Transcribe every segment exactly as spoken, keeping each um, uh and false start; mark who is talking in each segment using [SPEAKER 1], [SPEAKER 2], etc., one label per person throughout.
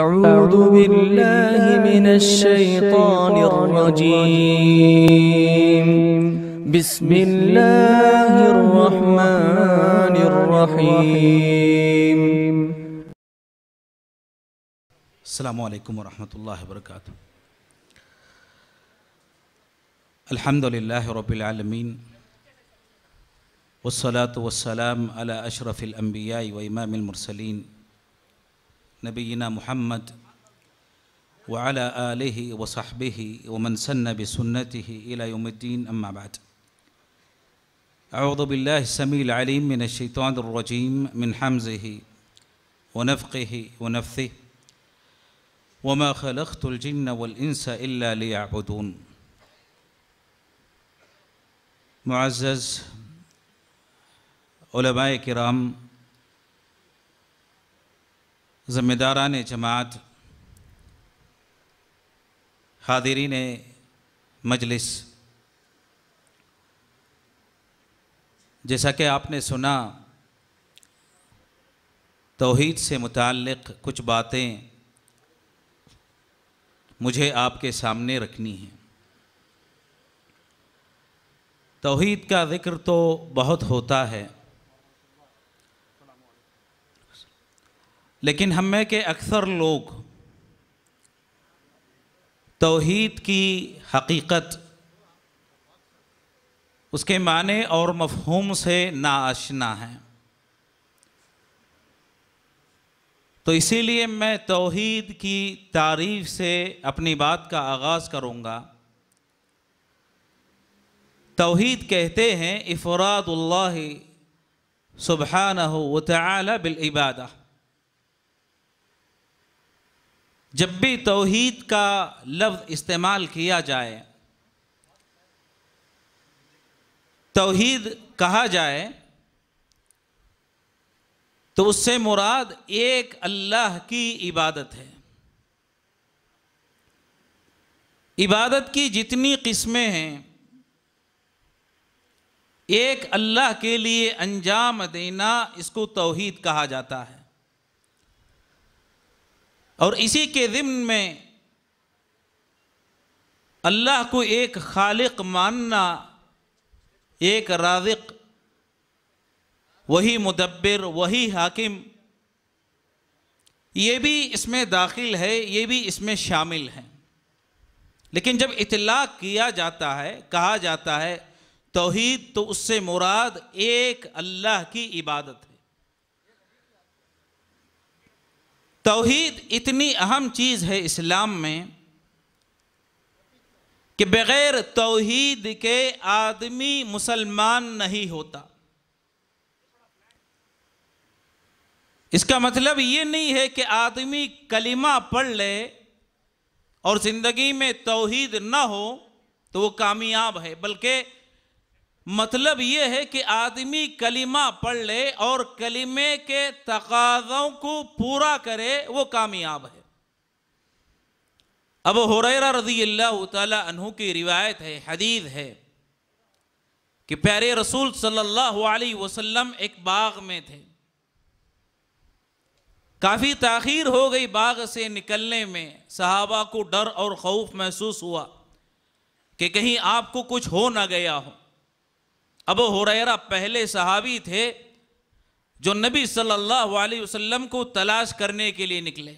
[SPEAKER 1] अऊज़ु बिल्लाहि मिनश्शैतानिर्रजीम। बिस्मिल्लाहिर्रहमानिर्रहीम।
[SPEAKER 2] अस्सलामु अलैकुम वरहमतुल्लाहि वबरकातुहू। अल्हम्दुलिल्लाहि रब्बिल आलमीन वस्सलातु वस्सलाम अला अशरफिल अंबिया'i व इमामिल मुरसलीन नबीना मुहम्मद व अला आलिहि व सहबिहि व मन सन्ना बिसुन्नतिहि इला यौमिद्दीन, अम्मा बाद। अऊज़ु बिल्लाहि समीइल अलीम मिनश शैतानिर रजीम मिन हम्ज़िहि व नफ़्ख़िहि व नफ़्थिहि व मा खलक़्तुल जिन्न वल इंसा इल्ला लियअबुदून। मुअज़्ज़ज़ उलमाए किराम, ज़िम्मेदारान जमात, हादिरीन मजलिस, जैसा कि आपने सुना, तौहीद से मुताल्लिक़ कुछ बातें मुझे आपके सामने रखनी है। तौहीद का ज़िक्र तो बहुत होता है, लेकिन हम में के अक्सर लोग तौहीद की हकीकत, उसके माने और मफ़हूम से नाआशना हैं। तो इसीलिए मैं तौहीद की तारीफ़ से अपनी बात का आगाज़ करूँगा। तौहीद कहते हैं इफ़रादुल्लाहि सुब्हानहु व तआला बिल इबादा। जब भी तौहीद का लफ्ज़ इस्तेमाल किया जाए, तौहीद कहा जाए, तो उससे मुराद एक अल्लाह की इबादत है। इबादत की जितनी किस्में हैं, एक अल्लाह के लिए अंजाम देना, इसको तौहीद कहा जाता है। और इसी के ज़िम्न में अल्लाह को एक खालिक मानना, एक राज़िक़, वही मुदब्बिर, वही हाकिम, ये भी इसमें दाखिल है, ये भी इसमें शामिल है। लेकिन जब इतलाक़ किया जाता है, कहा जाता है तौहीद, तो उससे मुराद एक अल्लाह की इबादत है। तौहीद इतनी अहम चीज़ है इस्लाम में कि बग़ैर तौहीद के आदमी मुसलमान नहीं होता। इसका मतलब ये नहीं है कि आदमी कलिमा पढ़ ले और ज़िंदगी में तौहीद ना हो तो वो कामयाब है, बल्कि मतलब ये है कि आदमी कलिमा पढ़ ले और कलिमे के तकाज़ों को पूरा करे, वो कामयाब है। अबू हुरैरा रज़ियल्लाहु ताला अन्हु की रिवायत है, हदीस है कि प्यारे रसूल सल्लल्लाहु अलैहि वसल्लम एक बाग में थे। काफ़ी ताख़ीर हो गई बाग से निकलने में। सहाबा को डर और खौफ महसूस हुआ कि कहीं आपको कुछ हो ना गया हो। अबू हुरैरा पहले सहाबी थे जो नबी सल्लल्लाहु अलैहि वसल्लम को तलाश करने के लिए निकले।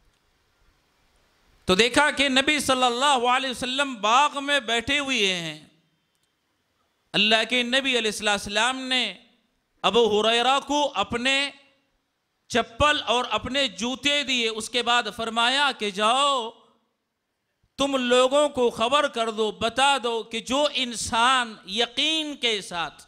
[SPEAKER 2] तो देखा कि नबी सल्लल्लाहु अलैहि वसल्लम बाग में बैठे हुए हैं। अल्लाह के नबी अलैहिस्सलाम ने अबू हुरैरा को अपने चप्पल और अपने जूते दिए। उसके बाद फरमाया कि जाओ तुम लोगों को खबर कर दो, बता दो कि जो इंसान यकीन के साथ,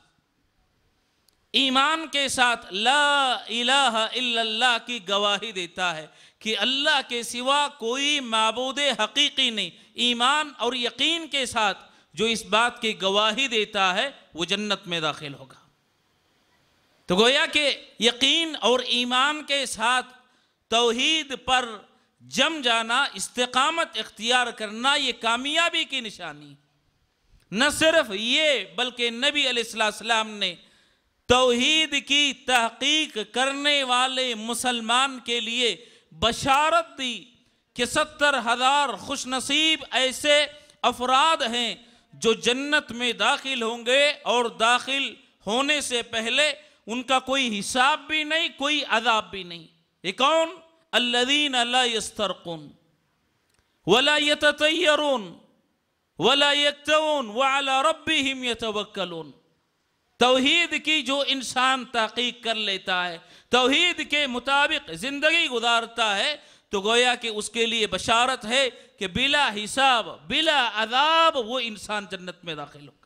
[SPEAKER 2] ईमान के साथ ला इलाहा इल्लल्लाह की गवाही देता है कि अल्लाह के सिवा कोई माबूदे हकीकी नहीं, ईमान और यकीन के साथ जो इस बात की गवाही देता है, वो जन्नत में दाखिल होगा। तो गोया कि यकीन और ईमान के साथ तौहीद पर जम जाना, इस्तिकामत इख्तियार करना, ये कामयाबी की निशानी। न सिर्फ ये बल्कि नबी अलैहिस्सलाम ने तौहीद की तहकीक करने वाले मुसलमान के लिए बशारत दी कि सत्तर हजार खुश नसीब ऐसे अफराद हैं जो जन्नत में दाखिल होंगे और दाखिल होने से पहले उनका कोई हिसाब भी नहीं, कोई अजाब भी नहीं। ये कौन? अल्लज़ीना ला यस्तरक़ून वला यततय्यरून वला यक्तवून व अला रब्बिहिम यतवक्कलून। तौहीद की जो इंसान तहक़ीक़ कर लेता है, तौहीद के मुताबिक जिंदगी गुजारता है, तो गोया कि उसके लिए बशारत है कि बिला हिसाब बिला अजाब वो इंसान जन्नत में दाखिल होगा।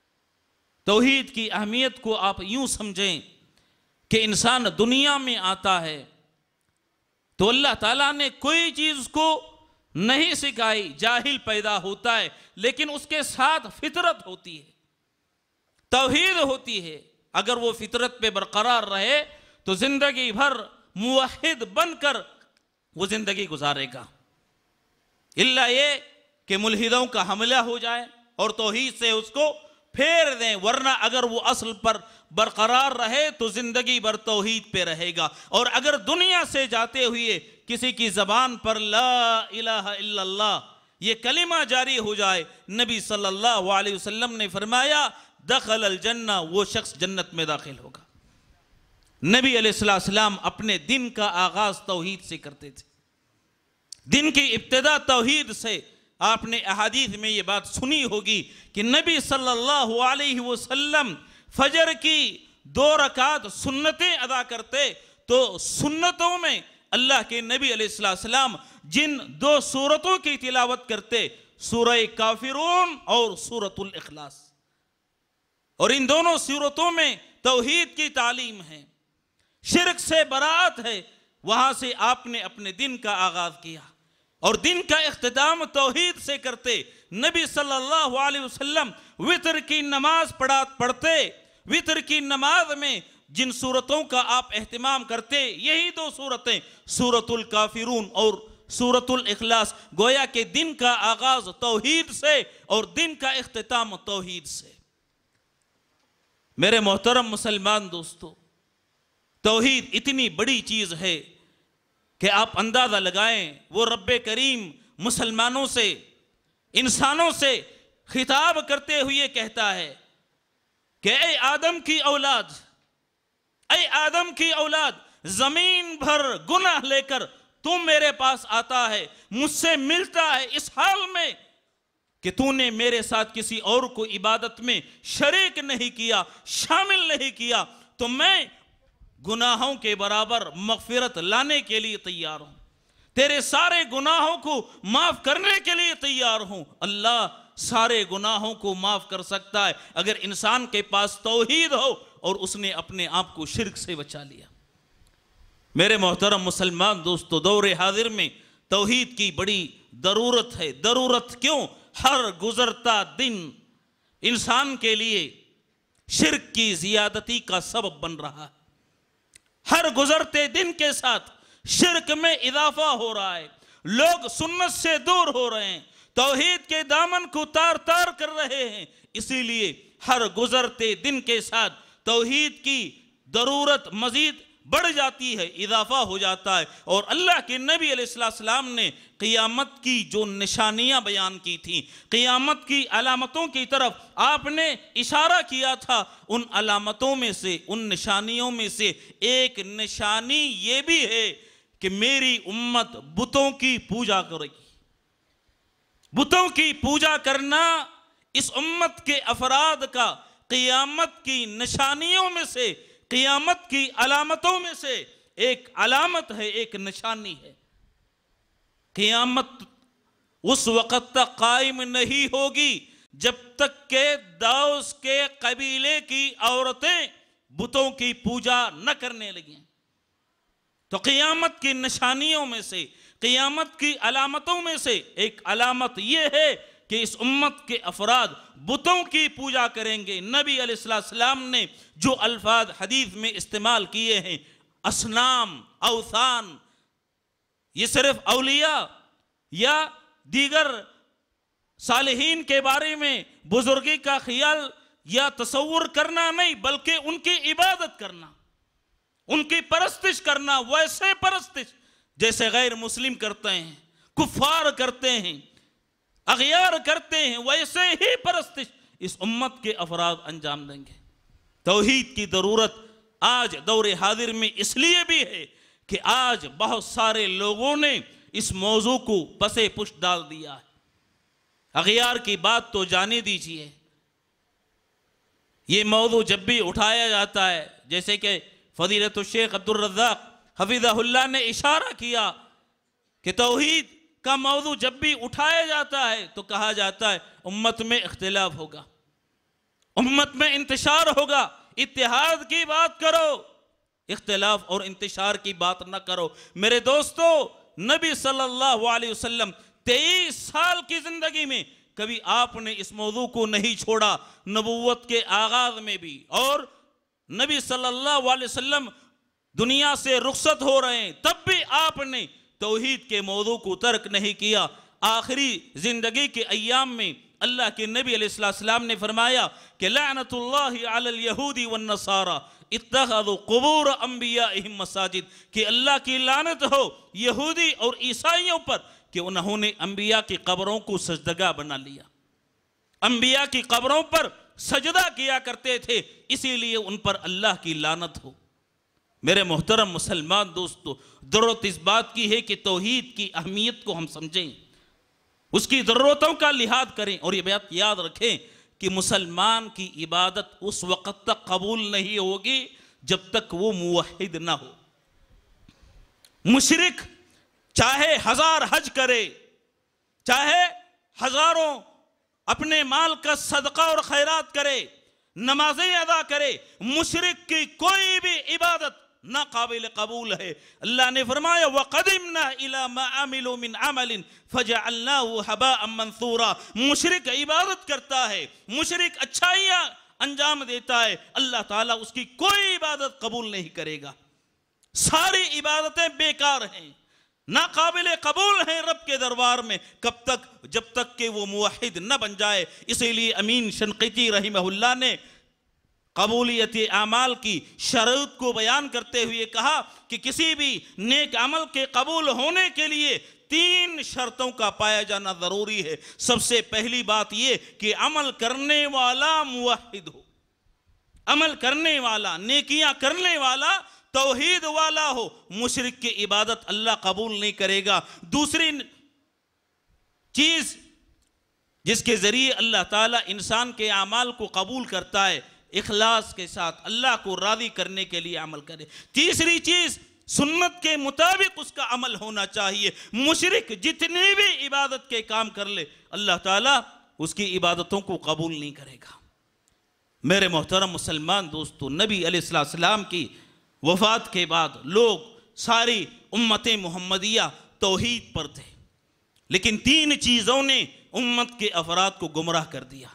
[SPEAKER 2] तौहीद की अहमियत को आप यूं समझें कि इंसान दुनिया में आता है तो अल्लाह ताला ने कोई चीज उसको नहीं सिखाई, जाहिल पैदा होता है, लेकिन उसके साथ फितरत होती है, तौहीद होती है। अगर वो फितरत पे बरकरार रहे तो जिंदगी भर मुवहिद बनकर वो जिंदगी गुजारेगा। इल्ला ये कि मुल्हिदों का हमला हो जाए और तौहीद से उसको फेर दें, वरना अगर वो असल पर बरकरार रहे तो जिंदगी भर तौहीद पे रहेगा। और अगर दुनिया से जाते हुए किसी की जबान पर ला इलाहा इल्लल्लाह ये कलिमा जारी हो जाए, नबी सल्लल्लाहु अलैहि वसल्लम ने फरमाया दखल अल जन्ना, वो शख्स जन्नत में दाखिल होगा। नबी अलैहिस्सलाम अपने दिन का आगाज तौहीद से करते थे, दिन की इब्तिदा तौहीद से। आपने अहादीस में ये बात सुनी होगी कि नबी सल्लल्लाहु अलैहि वसल्लम फजर की दो रकात सुन्नतें अदा करते, तो सुन्नतों में अल्लाह के नबी अलैहिस्सलाम जिन दो सूरतों की तिलावत करते, सूरह काफिरून और सूरतुल इखलास, और इन दोनों सूरतों में तौहीद की तालीम है, शिरक से बरात है। वहां से आपने अपने दिन का आगाज किया और दिन का इख्तिताम तौहीद से करते। नबी सल्लल्लाहु अलैहि वसल्लम वितर की नमाज पढ़ा पढ़ते, वितर की नमाज में जिन सूरतों का आप एहतिमाम करते, यही दो सूरतें सूरतुल काफिरून और सूरतुल इखलास। गोया के दिन का आगाज तौहीद से और दिन का इख्तिताम तौहीद से। मेरे मोहतरम मुसलमान दोस्तों, तौहीद इतनी बड़ी चीज है कि आप अंदाजा लगाएं, वो रब्बे करीम मुसलमानों से, इंसानों से खिताब करते हुए कहता है कि ऐ आदम की औलाद, ऐ आदम की औलाद, जमीन भर गुनाह लेकर तुम मेरे पास आता है, मुझसे मिलता है, इस हाल में कि तूने मेरे साथ किसी और को इबादत में शरीक नहीं किया, शामिल नहीं किया, तो मैं गुनाहों के बराबर मगफिरत लाने के लिए तैयार हूं, तेरे सारे गुनाहों को माफ करने के लिए तैयार हूं। अल्लाह सारे गुनाहों को माफ कर सकता है अगर इंसान के पास तौहीद हो और उसने अपने आप को शिर्क से बचा लिया। मेरे मोहतरम मुसलमान दोस्तों, दौरे हाजिर में तौहीद की बड़ी ज़रूरत है। ज़रूरत क्यों? हर गुजरता दिन इंसान के लिए शिर्क की जियादती का सबब बन रहा है। हर गुजरते दिन के साथ शिर्क में इजाफा हो रहा है, लोग सुन्नत से दूर हो रहे हैं, तौहीद के दामन को तार तार कर रहे हैं। इसीलिए हर गुजरते दिन के साथ तौहीद की ज़रूरत मजीद बढ़ जाती है, इजाफा हो जाता है। और अल्लाह के नबी अलैहिस्सलाम ने क़ियामत की जो निशानियां बयान की थी, क़ियामत की अलामतों की तरफ आपने इशारा किया था। उन अलामतों में से, उन निशानियों में से एक निशानी ये भी है कि मेरी उम्मत बुतों की पूजा करेगी। बुतों की पूजा करना इस उम्मत के अफराद का क़ियामत की निशानियों में से, क़ियामत की अलामतों में से एक अलामत है, एक निशानी है। क़ियामत उस वक़्त तक कायम नहीं होगी जब तक के दाऊस के कबीले की औरतें बुतों की पूजा न करने लगें। तो क़ियामत की निशानियों में से, क़ियामत की अलामतों में से एक अलामत यह है कि इस उम्मत के अफराद बुतों की पूजा करेंगे। नबी अलैहिस्सलाम ने जो अल्फाज हदीस में इस्तेमाल किए हैं, असनाम, अवसान, ये सिर्फ औलिया या दीगर सालिहीन के बारे में बुजुर्गी का ख्याल या तसव्वुर करना नहीं, बल्कि उनकी इबादत करना, उनकी परस्तिश करना, वैसे परस्तिश जैसे गैर मुस्लिम करते हैं, कुफार करते हैं, अगयार करते हैं, वैसे ही परस्तिश इस उम्मत के अफराद अंजाम देंगे। तौहीद की ज़रूरत आज दौरे हाजिर में इसलिए भी है कि आज बहुत सारे लोगों ने इस मौजू को पसे पुश डाल दिया है। अगयार की बात तो जाने दीजिए, ये मौजू जब भी उठाया जाता है, जैसे कि फजीलतुल शेख अब्दुल रज़्ज़ाक़ हफिज़हुल्लाह ने इशारा किया कि तौहीद का मौजू जब भी उठाया जाता है तो कहा जाता है उम्मत में इख्तिलाफ होगा, उम्मत में इंतशार होगा, इत्तेहाद की बात करो, इख्तिलाफ और इंतशार की बात न करो। मेरे दोस्तों, नबी सल्लल्लाहु अलैहि वसल्लम तेईस साल की जिंदगी में कभी आपने इस मौजू को नहीं छोड़ा, नबूवत के आगाज में भी, और नबी सल्लल्लाहु अलैहि वसल्लम दुनिया से रुखसत हो रहे हैं तब भी आपने तौहीद के मौजू को तर्क नहीं किया। आखिरी जिंदगी के अय्याम में अल्लाह के नबी अलैहिस्सलाम ने फरमाया कि लअनतुल्लाहि अलल यहूदी वन नसारा इत्तखज़ू कुबूर अंबियाइहिम मसाजिद, कि अल्लाह की लानत हो यहूदी और ईसाइयों पर कि उन्होंने अंबिया की कब्रों को सजदगा बना लिया, अंबिया की कब्रों पर सजदा किया करते थे, इसीलिए उन पर अल्लाह की लानत हो। मेरे मोहतरम मुसलमान दोस्तों, ज़रूरत इस बात की है कि तौहीद की अहमियत को हम समझें, उसकी ज़रूरतों का लिहाज करें, और ये बात याद रखें कि मुसलमान की इबादत उस वक़्त तक कबूल नहीं होगी जब तक वो मुवहिद ना हो। मुशरिक चाहे हजार हज करे, चाहे हजारों अपने माल का सदका और खैरात करे, नमाजें अदा करे, मुशरिक की कोई भी इबादत ना काबिल कबूल है। अल्लाह ने फरमाया वक़दिमना इला मा अमिलू मिन अमलिन फजअलनाहु हबाअम मंसूरा। मुशरिक इबादत करता है, मुशरिक अच्छाइयाँ अंजाम देता है, अल्लाह ताला उसकी कोई इबादत कबूल नहीं करेगा। सारी इबादतें बेकार हैं, नाकाबिल कबूल हैं रब के दरबार में, कब तक? जब तक कि वो मुवहिद न बन जाए। इसीलिए अमीन शनक़ीती रहिमहुल्लाह ने कबूलियत आमाल की शर्त को बयान करते हुए कहा कि किसी भी नेक अमल के कबूल होने के लिए तीन शर्तों का पाया जाना ज़रूरी है। सबसे पहली बात यह कि अमल करने वाला मुवहिद हो, अमल करने वाला, नेकियां करने वाला, तौहीद वाला हो। मुशरिक की इबादत अल्लाह कबूल नहीं करेगा। दूसरी चीज जिसके जरिए अल्लाह ताला इंसान के अमाल को कबूल करता है, इखलास के साथ अल्लाह को राज़ी करने के लिए अमल करे। तीसरी चीज सुन्नत के मुताबिक उसका अमल होना चाहिए। मुशरिक जितनी भी इबादत के काम कर ले, अल्लाह ताला उसकी इबादतों को कबूल नहीं करेगा। मेरे मोहतरम मुसलमान दोस्तों, नबी अलैहिस्सलाम की वफात के बाद लोग सारी उम्मत मुहम्मदिया तौहीद पर थे, लेकिन तीन चीज़ों ने उम्मत के अफराद को गुमराह कर दिया।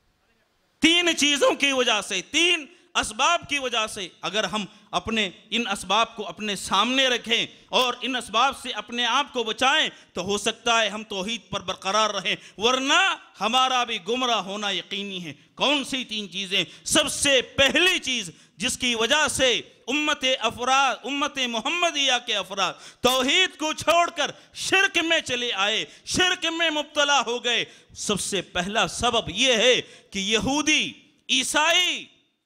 [SPEAKER 2] तीन चीज़ों की वजह से, तीन असबाब की वजह से अगर हम अपने इन असबाब को अपने सामने रखें और इन असबाब से अपने आप को बचाएं तो हो सकता है हम तौहीद पर बरकरार रहें, वरना हमारा भी गुमराह होना यकीनी है। कौन सी तीन चीज़ें? सबसे पहली चीज़ जिसकी वजह से उम्मत अफराद, उम्मत मुहम्मदिया के अफराद तौहीद को छोड़कर शिरक में चले आए, शिरक में मुब्तला हो गए, सबसे पहला सबब यह है कि यहूदी, ईसाई,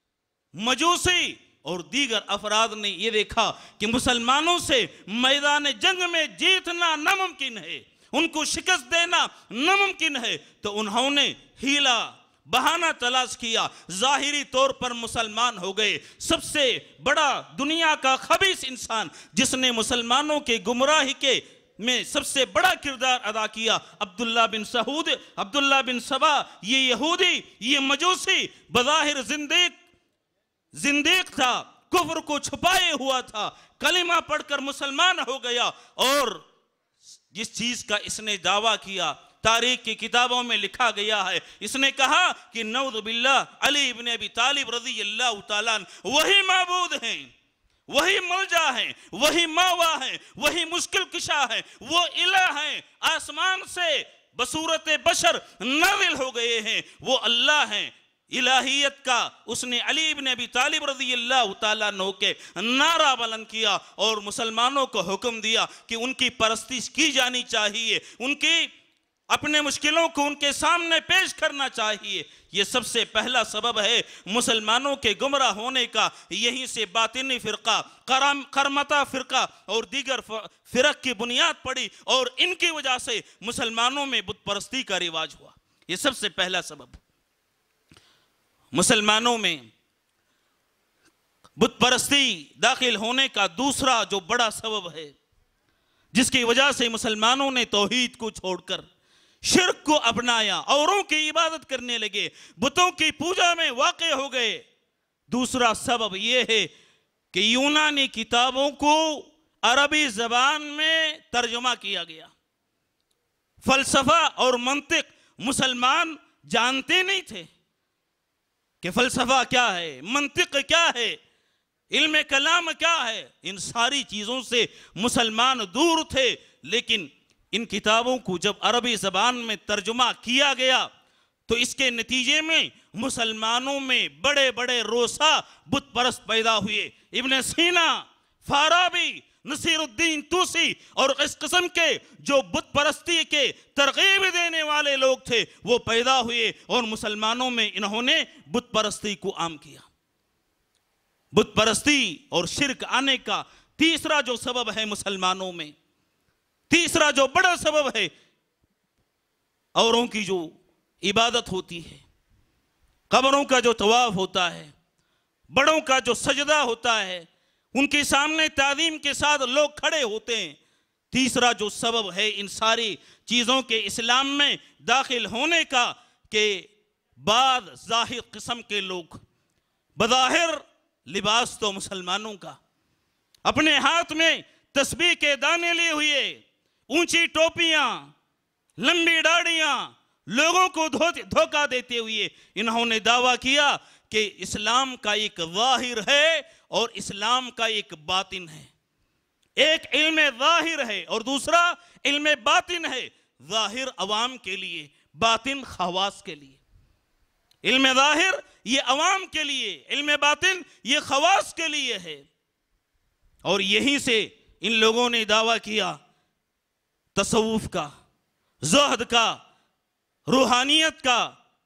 [SPEAKER 2] मजूसी और दीगर अफराद ने यह देखा कि मुसलमानों से मैदान जंग में जीतना नामुमकिन है, उनको शिकस्त देना नामुमकिन है, तो उन्होंने हीला बहाना तलाश किया, जाहिरी तौर पर मुसलमान हो गए। सबसे बड़ा दुनिया का खबीस इंसान जिसने मुसलमानों के गुमराही के में सबसे बड़ा किरदार अदा किया, अब्दुल्ला बिन सऊद, अब्दुल्ला बिन सबा, ये यहूदी, ये मजूसी, बज़ाहिर जिंदीक जिंदीक था, कुफ्र को छुपाए हुआ था, कलिमा पढ़कर मुसलमान हो गया। और जिस चीज का इसने दावा किया, तारीख की किताबों में लिखा गया है, इसने कहा कि नऊज़ बिल्लाह अली इब्न अबी तालिब रज़ी अल्लाह तआला वही माबूद हैं, वही मलजा हैं, वही मावा हैं, वही मुश्किल कुशा है, वो इला हैं, आसमान से बसूरत बशर नाज़िल हो गए हैं, वो अल्लाह हैं। इलाहियत का उसने अली इब्न अबी तालिब रज़ियल्लाहु ताला अन्हु के नारा बुलंद किया और मुसलमानों को हुक्म दिया कि उनकी परस्तिश की जानी चाहिए, उनकी अपने मुश्किलों को उनके सामने पेश करना चाहिए। ये सबसे पहला सबब है मुसलमानों के गुमराह होने का। यहीं से बातिनी फ़िरका, करम करमता फ़िरका और दीगर फ़िरक की बुनियाद पड़ी और इनकी वजह से मुसलमानों में बुत परस्ती का रिवाज हुआ। ये सबसे पहला सबब। मुसलमानों में बुत परस्ती दाखिल होने का दूसरा जो बड़ा सबब है, जिसकी वजह से मुसलमानों ने तौहीद को छोड़कर शिर्क को अपनाया, औरों की इबादत करने लगे, बुतों की पूजा में वाक़े हो गए, दूसरा सबब यह है कि यूनानी किताबों को अरबी ज़बान में तर्जुमा किया गया। फ़लसफ़ा और मंतिक मुसलमान जानते नहीं थे कि फ़लसफ़ा क्या है, मंतिक क्या है, इल्म कलाम क्या है। इन सारी चीज़ों से मुसलमान दूर थे। लेकिन इन किताबों को जब अरबी ज़बान में तर्जुमा किया गया तो इसके नतीजे में मुसलमानों में बड़े बड़े रोसा बुत परस्त पैदा हुए। इब्न सीना, फाराबी, नसीरुद्दीन तूसी और इस किस्म के जो बुत परस्ती के तरगीब देने वाले लोग थे वो पैदा हुए और मुसलमानों में इन्होंने बुत परस्ती को आम किया। बुत परस्ती और शिर्क आने का तीसरा जो सबब है मुसलमानों में, तीसरा जो बड़ा सबब है, औरों की जो इबादत होती है, कब्रों का जो तवाफ होता है, बड़ों का जो सजदा होता है, उनके सामने ताज़ीम के साथ लोग खड़े होते हैं। तीसरा जो सबब है इन सारी चीज़ों के इस्लाम में दाखिल होने का कि बाद ज़ाहिर किस्म के लोग, बज़ाहिर लिबास तो मुसलमानों का, अपने हाथ में तस्बीह के दाने लिए हुए, ऊंची टोपियां, लंबी दाढ़ियां, लोगों को धोखा देते हुए इन्होंने दावा किया कि इस्लाम का एक ज़ाहिर है और इस्लाम का एक बातिन है। एक इल्म ज़ाहिर है और दूसरा इल्म बातिन है। ज़ाहिर अवाम के लिए, बातिन खवास के लिए। इल्म ज़ाहिर ये अवाम के लिए, इल्म बातिन ये खवास के लिए है। और यहीं से इन लोगों ने दावा किया तसव्वुफ का, ज़ुहद का, रूहानियत का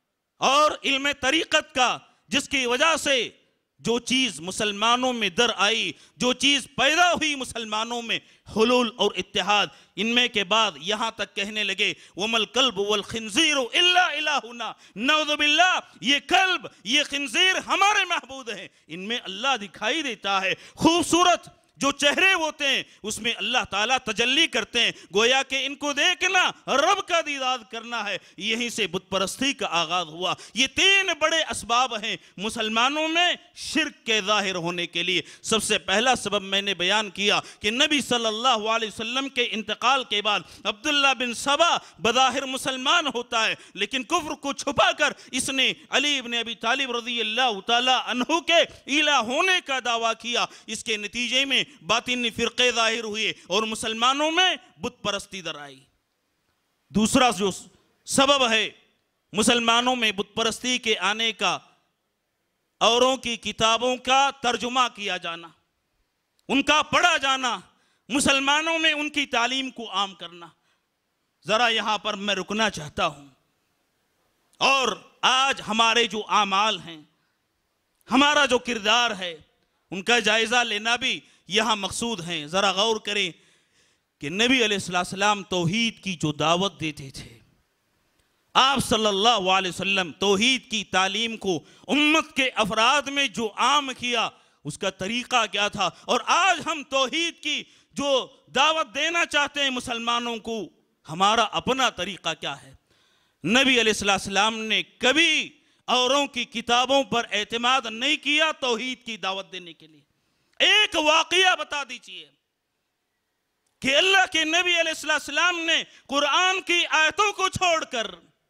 [SPEAKER 2] और इल्म तरीक़त का, जिसकी वजह से जो चीज़ मुसलमानों में दर आई, जो चीज़ पैदा हुई मुसलमानों में, हुलूल और इत्तिहाद। इनमें के बाद यहाँ तक कहने लगे वमल कल्ब वल खिंजीर इल्ला इलाहुना, नऊज़ु बिल्लाह, ये कल्ब ये खिंजीर हमारे महबूद हैं, इनमें अल्लाह दिखाई देता है। खूबसूरत जो चेहरे होते हैं उसमें अल्लाह ताला तजल्ली करते हैं, गोया कि इनको देखना रब का दीदार करना है। यहीं से बुत परस्ती का आगाज हुआ। ये तीन बड़े असबाब हैं मुसलमानों में शिर्क के ज़ाहिर होने के लिए। सबसे पहला सबब मैंने बयान किया कि नबी सल्लल्लाहु अलैहि वसल्लम के इंतकाल के बाद अब्दुल्ला बिन सबा बज़ाहिर मुसलमान होता है, लेकिन कुफ्र को छुपाकर इसने अली इब्न अबी तालिब रज़ियल्लाहु ताला अन्हु के इला होने का दावा किया। इसके नतीजे में बातिनी फिरके जाहिर हुए और मुसलमानों में बुत परस्ती दर आई। दूसरा जो सबब है मुसलमानों में बुत परस्ती के आने का, औरों की किताबों का तर्जुमा किया जाना, उनका पढ़ा जाना, मुसलमानों में उनकी तालीम को आम करना। जरा यहां पर मैं रुकना चाहता हूं और आज हमारे जो आमाल हैं, हमारा जो किरदार है, उनका जायजा लेना भी यहाँ मकसूद हैं। ज़रा गौर करें कि नबी अलैहिस्सलाम तौहीद की जो दावत देते थे, आप सल्लल्लाहु अलैहि वसल्लम तौहीद की तालीम को उम्मत के अफराद में जो आम किया, उसका तरीक़ा क्या था। और आज हम तौहीद की जो दावत देना चाहते हैं मुसलमानों को, हमारा अपना तरीक़ा क्या है। नबी अलैहिस्सलाम ने कभी औरों की किताबों पर एतमाद नहीं किया तौहीद की दावत देने के लिए। एक वाक़या बता दीजिए कि अल्लाह के नबी अलैहिस्सलाम ने कुरान की आयतों को छोड़कर,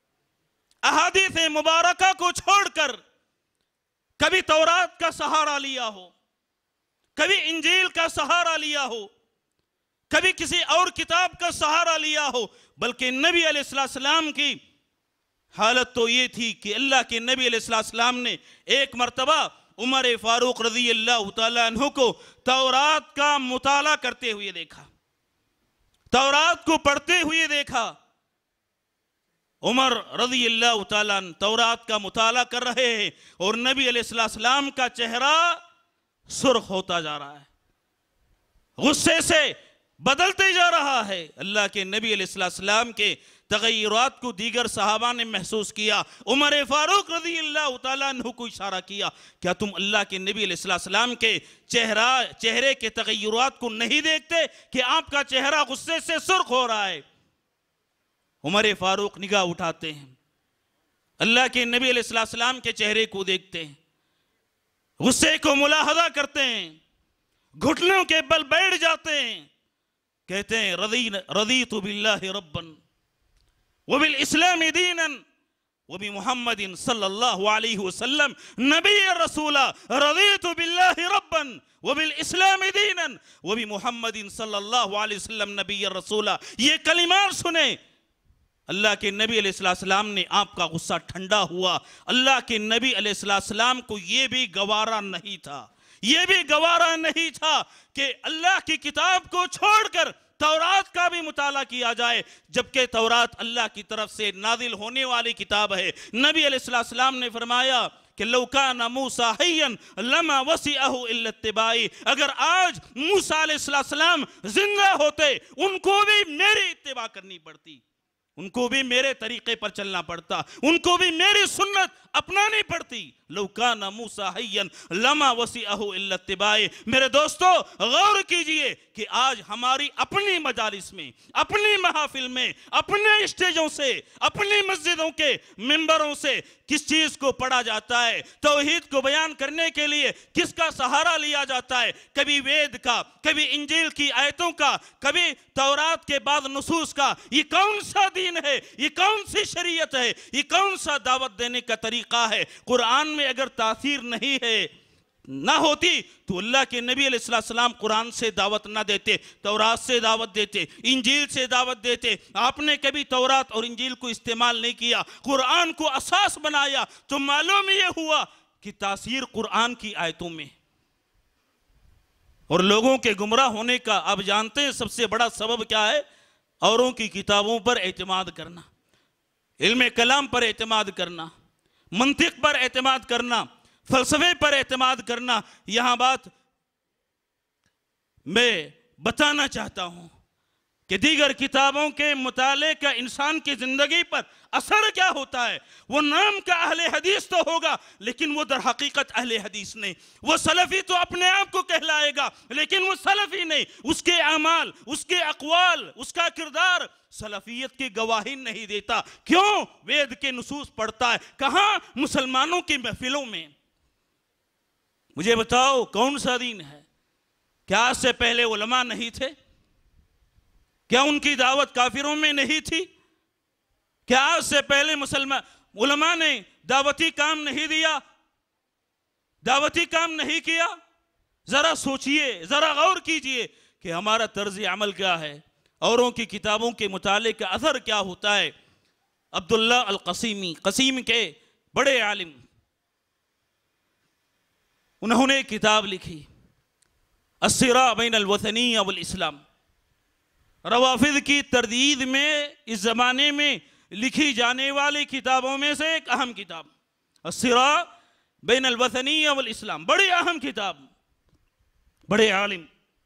[SPEAKER 2] अहादीस मुबारका को छोड़कर कभी तौरात का सहारा लिया हो, कभी इंजील का सहारा लिया हो, कभी किसी और किताब का सहारा लिया हो, बल्कि नबी अलैहिस्सलाम की
[SPEAKER 3] हालत तो ये थी कि अल्लाह के नबी अलैहिस्सलाम ने एक मर्तबा उमर फारूक रज़ी अल्लाह तआला अन्हु को तौरात का मुताला करते हुए देखा, तौरात को पढ़ते हुए देखा। उमर रज़ी अल्लाह तआला अन्हु तौरात का मुताला कर रहे हैं और नबी अलैहिस्सलाम का चेहरा सुर्ख होता जा रहा है, गुस्से से बदलते जा रहा है। अल्लाह के नबी अलैहिस्सलाम के तगय्युरात को दीगर सहाबा ने महसूस किया। उमर फारूक रज़ी अल्लाह तआला अन्हु को इशारा किया, क्या तुम अल्लाह के नबी अलैहिस्सलाम के चेहरा चेहरे के तगय्युरात को नहीं देखते कि आपका चेहरा गुस्से से सुर्ख हो रहा है? उमर फारूक निगाह उठाते हैं, अल्लाह के नबी अलैहिस्सलाम के चेहरे को देखते हैं, गुस्से को मुलाहजा करते हैं, घुटनों के बल बैठ जाते हैं, कहते हैं रज़ी रज़ीतु बिल्लाहि रब्बन व बिल इस्लामी दीनन व बि मुहम्मदिन सल्लल्लाहु अलैहि वसल्लम नबिय्य रसूला। रज़ीतु बिल्लाहि रब्बन व बिल इस्लामी दीनन व बि मुहम्मदिन सल्लल्लाहु अलैहि वसल्लम नबिय्य रसूला। ये कलिमात सुने, अल्लाह के नबी अलैहिस्सलाम ने आपका गुस्सा ठंडा हुआ। अल्लाह के नबी अलैहिस्सलाम को ये भी गवारा नहीं था, ये भी गवारा नहीं था कि अल्लाह की किताब को छोड़कर तौरात का भी मुताला किया जाए, जबकि तौरात अल्लाह की तरफ से नाजिल होने वाली किताब है। नबी अलैहिस्सलाम ने फरमाया कि लौ काना मूसा हय्यन लमा वसिअहु इल्ला इत्तिबाई, अगर आज मूसा अलैहिस्सलाम जिंदा होते उनको भी मेरी इत्तिबा करनी पड़ती, उनको भी मेरे तरीके पर चलना पड़ता, उनको भी मेरी सुन्नत अपनानी पड़ती। लौ काना मूसा हय्यन लमा वसिअहु इल्ला इत्तिबाई। मेरे दोस्तों, गौर कीजिए कि आज हमारी अपनी मजालिस में, अपनी महफिल में, अपने स्टेजों से, अपनी मस्जिदों के मिंबरों से किस चीज को पढ़ा जाता है? तौहीद को बयान करने के लिए किसका सहारा लिया जाता है? कभी वेद का, कभी इंजील की आयतों का, कभी तौरात के बाद नुसूस का। ये कौन सा दीन है? ये कौन सी शरीयत है? ये कौन सा दावत देने का तरीका है? कुरान में अगर तासीर नहीं है, ना होती तो अल्लाह के नबी अलैहिस्सलाम कुरान से दावत ना देते, तौरात से दावत देते, इंजील से दावत देते। आपने कभी तौरात और इंजील को इस्तेमाल नहीं किया, कुरान को असास बनाया, तो मालूम ये हुआ कि तासीर कुरान की आयतों में। और लोगों के गुमराह होने का आप जानते हैं सबसे बड़ा सबब क्या है? औरों की किताबों पर एतमाद करना, इल्म कलाम पर एतमाद करना, मंतिक पर एतमाद करना, फलसफे पर एतमाद करना। यहां बात मैं बताना चाहता हूं कि दीगर किताबों के मुताले का इंसान की जिंदगी पर असर क्या होता है। वो नाम का अहले हदीस तो होगा, लेकिन वो दर हकीकत अहले हदीस नहीं। वो सलफी तो अपने आप को कहलाएगा, लेकिन वो सलफी नहीं। उसके अमाल, उसके अक़वाल, उसका किरदार सलफियत की गवाही नहीं देता। क्यों? वेद के नुसूस पढ़ता है। कहां? मुसलमानों की महफिलों में। मुझे बताओ कौन सा दीन है? क्या आज से पहले उलमा नहीं थे? क्या उनकी दावत काफिरों में नहीं थी? क्या आज से पहले मुसलमान उलमा ने दावती काम नहीं दिया, दावती काम नहीं किया? जरा सोचिए, जरा गौर कीजिए कि हमारा तर्ज अमल क्या है, औरों की किताबों के मुताले का असर क्या होता है। अब्दुल्ला अल क़सीमी, क़सीम के बड़े आलिम, उन्होंने किताब लिखी अस्सिरा बैन अल वतनिय्या वल इस्लाम। रवाफिद की तरदीद में इस जमाने में लिखी जाने वाली किताबों में से एक अहम किताब अस्सिरा बैन अल वतनिय्या वल इस्लाम, बड़ी अहम किताब। बड़े आलिम,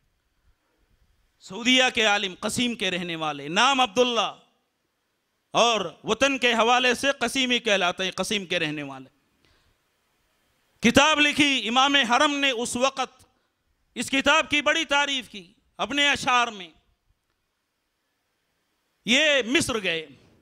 [SPEAKER 3] सऊदिया के आलिम, क़सीम के रहने वाले, नाम अब्दुल्ला और वतन के हवाले से क़सीमी कहलाते हैं, क़सीम के रहने वाले। किताब लिखी। इमाम हरम ने उस वक़्त इस किताब की बड़ी तारीफ की अपने अशार में। ये मिस्र गए।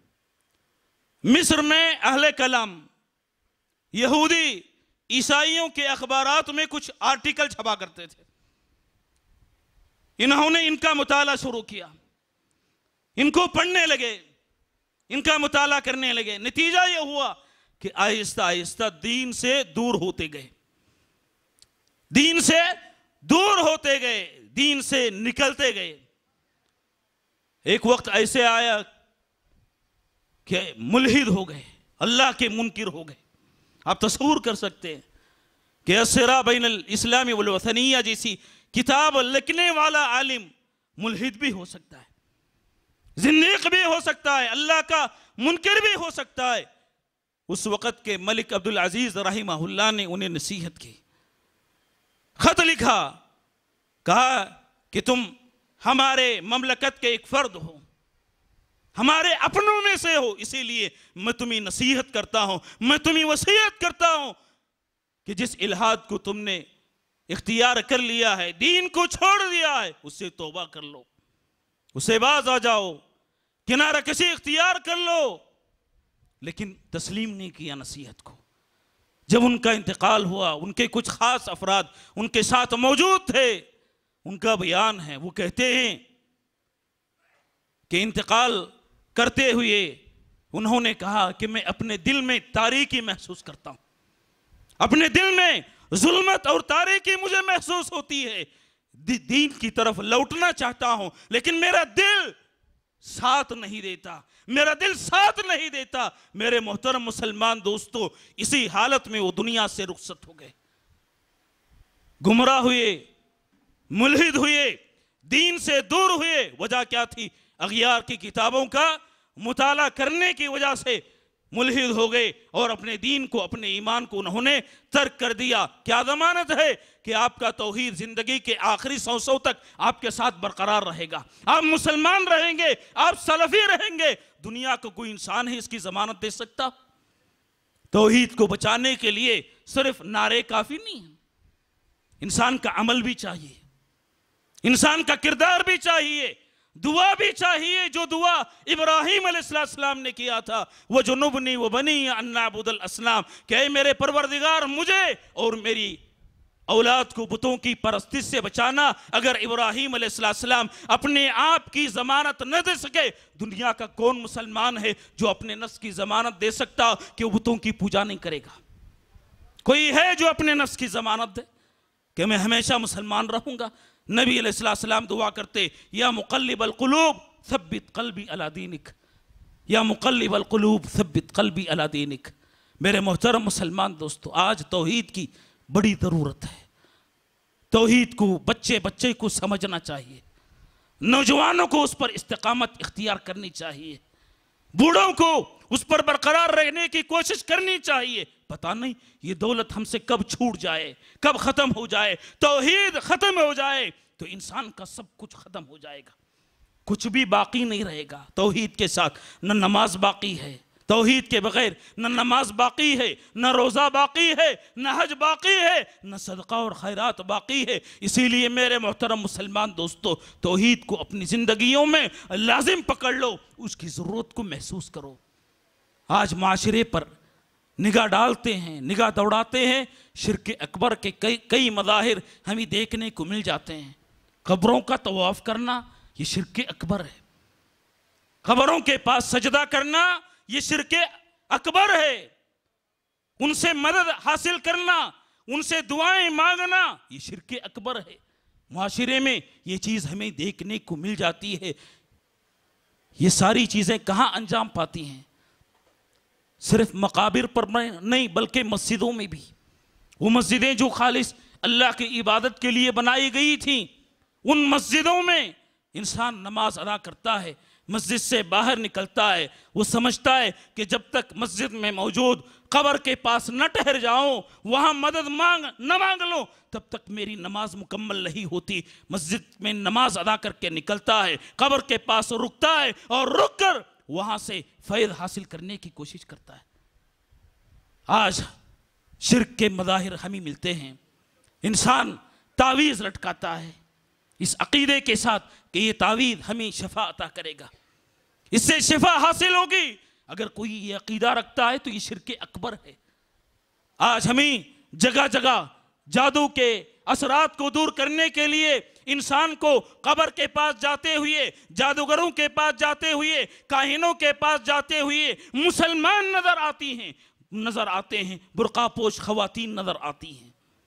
[SPEAKER 3] मिस्र में अहले कलाम यहूदी ईसाइयों के अखबारात में कुछ आर्टिकल छपा करते थे। इन्होंने इनका मुताला शुरू किया, इनको पढ़ने लगे, इनका मुताला करने लगे। नतीजा यह हुआ कि आहिस्ता आहिस्ता दीन से दूर होते गए, दीन से दूर होते गए, दीन से निकलते गए। एक वक्त ऐसे आया कि मुल्हिद हो गए, अल्लाह के मुनकिर हो गए। आप तस्वूर कर सकते हैं कि अस्सिरा बैनल इस्लामी वल वतनिया जैसी किताब लिखने वाला आलिम मुल्हिद भी हो सकता है, जिंदीक भी हो सकता है, अल्लाह का मुनकिर भी हो सकता है। उस वक़्त के मलिक अब्दुल अजीज रहिमहुल्लाह ने उन्हें नसीहत की, खत लिखा, कहा कि तुम हमारे ममलकत के एक फर्द हो, हमारे अपनों में से हो, इसीलिए मैं तुम्हें नसीहत करता हूं, मैं तुम्हें वसीयत करता हूं कि जिस इल्हाद को तुमने इख्तियार कर लिया है, दीन को छोड़ दिया है, उससे तौबा कर लो, उससे बाज आ जाओ, किनारा कशी इख्तियार कर लो। लेकिन तस्लीम नहीं किया नसीहत को। जब उनका इंतकाल हुआ, उनके कुछ खास अफराद उनके साथ मौजूद थे, उनका बयान है, वो कहते हैं कि इंतकाल करते हुए उन्होंने कहा कि मैं अपने दिल में तारीकी महसूस करता हूं, अपने दिल में जुल्मत और तारीकी मुझे महसूस होती है, दीन की तरफ लौटना चाहता हूं, लेकिन मेरा दिल साथ नहीं देता, मेरा दिल साथ नहीं देता। मेरे मोहतरम मुसलमान दोस्तों, इसी हालत में वो दुनिया से रुखसत हो गए, गुमराह हुए, मुल्हिद हुए, दीन से दूर हुए। वजह क्या थी? अगियार की किताबों का मुताला करने की वजह से मुल्हिद हो गए और अपने दीन को, अपने ईमान को उन्होंने तर्क कर दिया। क्या जमानत है कि आपका तौहीद जिंदगी के आखिरी सांसों तक आपके साथ बरकरार रहेगा, आप मुसलमान रहेंगे, आप सलफी रहेंगे? दुनिया को कोई इंसान ही इसकी जमानत दे सकता? तौहीद को बचाने के लिए सिर्फ नारे काफी नहीं है, इंसान का अमल भी चाहिए, इंसान का किरदार भी चाहिए, दुआ भी चाहिए, जो दुआ इब्राहिम अलैहिस्सलाम ने किया था, वो जुनुबनी व बनी अन्नाबुदल असनाम, कि मेरे परवरदिगार मुझे और मेरी औलाद को बुतों की परस्तिश से बचाना। अगर इब्राहिम अलैहिस्सलाम अपने आप की जमानत न दे सके, दुनिया का कौन मुसलमान है जो अपने नफ्स की जमानत दे सकता कि वो बुतों की पूजा नहीं करेगा? कोई है जो अपने नफ्स की जमानत दे कि मैं हमेशा मुसलमान रहूंगा? नबी अलैहिस्सलाम दुआ करते, या मुक़ल्लिबल क़ुलूब सब्बित क़ल्बी अला दीनिक, या मुक़ल्लिबल क़ुलूब सब्बित क़ल्बी अला दीनिक। मेरे मोहतरम मुसलमान दोस्तों, आज तौहीद की बड़ी ज़रूरत है। तौहीद को बच्चे बच्चे को समझना चाहिए, नौजवानों को उस पर इस्तिकामत इख्तियार करनी चाहिए, बूढ़ों को उस पर बरकरार रहने की कोशिश करनी चाहिए। पता नहीं ये दौलत हमसे कब छूट जाए, कब खत्म हो जाए। तौहीद खत्म हो जाए तो इंसान का सब कुछ खत्म हो जाएगा, कुछ भी बाकी नहीं रहेगा। तौहीद के साथ न नमाज बाकी है, तौहीद के बगैर न नमाज बाकी है, न रोज़ा बाकी है, न हज बाकी है, न सदका और खैरात बाकी है। इसीलिए मेरे मोहतरम मुसलमान दोस्तों, तौहीद को अपनी ज़िंदगियों में लाजिम पकड़ लो, उसकी ज़रूरत को महसूस करो। आज माशरे पर निगाह डालते हैं, निगाह दौड़ाते हैं, शिर्क अकबर के कई कई मज़ाहिर हमें देखने को मिल जाते हैं। कब्रों का तवाफ़ करना ये शिर्क अकबर है, कब्रों के पास सजदा करना ये शिर्क अकबर है, उनसे मदद हासिल करना, उनसे दुआएं मांगना ये शिर्क अकबर है। माशरे में ये चीज़ हमें देखने को मिल जाती है। ये सारी चीज़ें कहाँ अंजाम पाती हैं? सिर्फ मकाबिर पर नहीं, बल्कि मस्जिदों में भी। वो मस्जिदें जो खालिस अल्लाह की इबादत के लिए बनाई गई थी, उन मस्जिदों में इंसान नमाज अदा करता है, मस्जिद से बाहर निकलता है, वो समझता है कि जब तक मस्जिद में मौजूद कब्र के पास न ठहर जाऊं, वहाँ मदद मांग न मांग लो, तब तक मेरी नमाज मुकम्मल नहीं होती। मस्जिद में नमाज अदा करके निकलता है, कब्र के पास रुकता है और रुक कर वहाँ से फैज़ हासिल करने की कोशिश करता है। आज शिर्क के मज़ाहिर हमें मिलते हैं। इंसान तावीज़ लटकाता है इस अकीदे के साथ कि ये तावीज़ हमें शफा अता करेगा, इससे शिफा हासिल होगी। अगर कोई ये अकीदा रखता है तो ये शिर्क अकबर है। आज हमें जगह जगह जादू के असरात को दूर करने के लिए इंसान को कब्र के पास जाते हुए, जादूगरों के पास जाते हुए, काहिनों के पास जाते हुए मुसलमान नजर आती हैं, नजर आते हैं, बुर्का पोश खवातीन नजर आती हैं।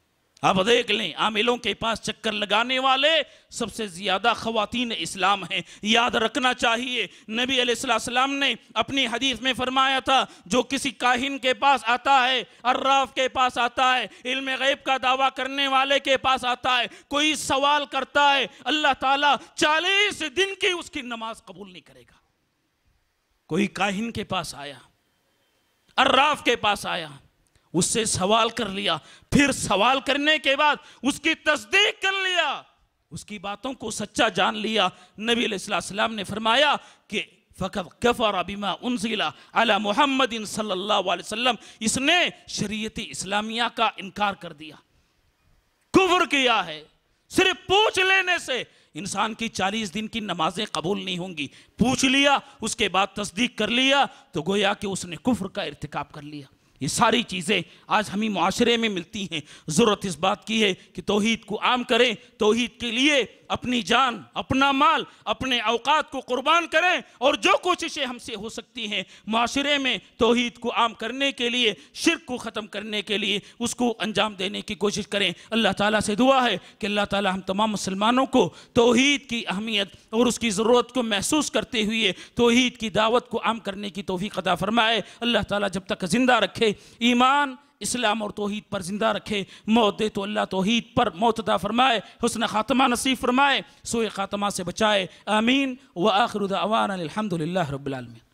[SPEAKER 3] अब देख लें, आमिलों के पास चक्कर लगाने वाले सबसे ज्यादा खवातीन इस्लाम हैं। याद रखना चाहिए, नबी अलैहिस्सलाम ने अपनी हदीस में फरमाया था, जो किसी काहिन के पास आता है, अर्राफ के पास आता है, इल्म गैब का दावा करने वाले के पास आता है, कोई सवाल करता है, अल्लाह ताला चालीस दिन की उसकी नमाज कबूल नहीं करेगा। कोई काहिन के पास आया, अर्राफ के पास आया, उससे सवाल कर लिया, फिर सवाल करने के बाद उसकी तस्दीक कर लिया, उसकी बातों को सच्चा जान लिया, नबी अलैहिस्सलाम ने फरमाया कि फ़क़द कफ़र बिमा उन्ज़िला अला मुहम्मदिन सल्लल्लाहु अलैहि वसल्लम, इसने शरीयत इस्लामिया का इनकार कर दिया, कुफ्र किया है। सिर्फ पूछ लेने से इंसान की चालीस दिन की नमाजें कबूल नहीं होंगी। पूछ लिया, उसके बाद तस्दीक कर लिया, तो गोया कि उसने कुफ्र का इर्तिकाब कर लिया। ये सारी चीज़ें आज हमें मुआशरे में मिलती हैं। ज़रूरत इस बात की है कि तौहीद को आम करें, तौहीद के लिए अपनी जान, अपना माल, अपने औकात को कुर्बान करें, और जो कोशिशें हमसे हो सकती हैं मुआशरे में तौहीद को आम करने के लिए, शिर्क को ख़त्म करने के लिए, उसको अंजाम देने की कोशिश करें। अल्लाह ताला से दुआ है कि अल्लाह ताला हम तमाम मुसलमानों को तौहीद की अहमियत और उसकी ज़रूरत को महसूस करते हुए तौहीद की दावत को आम करने की तौफीक अता फरमाए। अल्लाह ताला जब तक ज़िंदा रखे, ईमान इस्लाम और तौहीद पर जिंदा रखे, मौत दे तो अल्लाह तौहीद पर मौत अता फरमाए, हुस्न खातमा नसीब फरमाए, सोए खातमा से बचाए। आमीन व आखिरु दावाना अल्हम्दुलिल्लाहि रब्बिल आलमीन।